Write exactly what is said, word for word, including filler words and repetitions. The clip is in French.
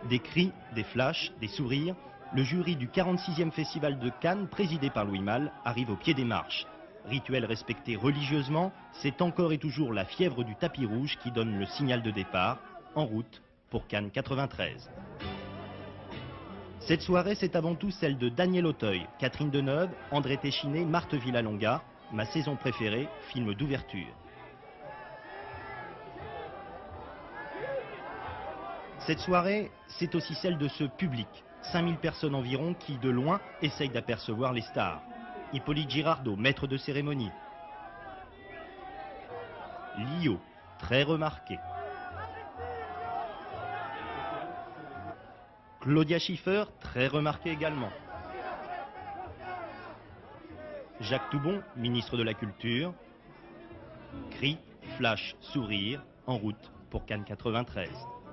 Des cris, des flashs, des sourires, le jury du quarante-sixième Festival de Cannes, présidé par Louis Malle, arrive au pied des marches. Rituel respecté religieusement, c'est encore et toujours la fièvre du tapis rouge qui donne le signal de départ, en route pour Cannes quatre-vingt-treize. Cette soirée, c'est avant tout celle de Daniel Auteuil, Catherine Deneuve, André Téchiné, Marthe Villalonga, ma saison préférée, film d'ouverture. Cette soirée, c'est aussi celle de ce public, cinq mille personnes environ qui, de loin, essayent d'apercevoir les stars. Hippolyte Girardot, maître de cérémonie. Lio, très remarqué. Claudia Schiffer, très remarquée également. Jacques Toubon, ministre de la Culture. Cris, flash, sourire, en route pour Cannes quatre-vingt-treize.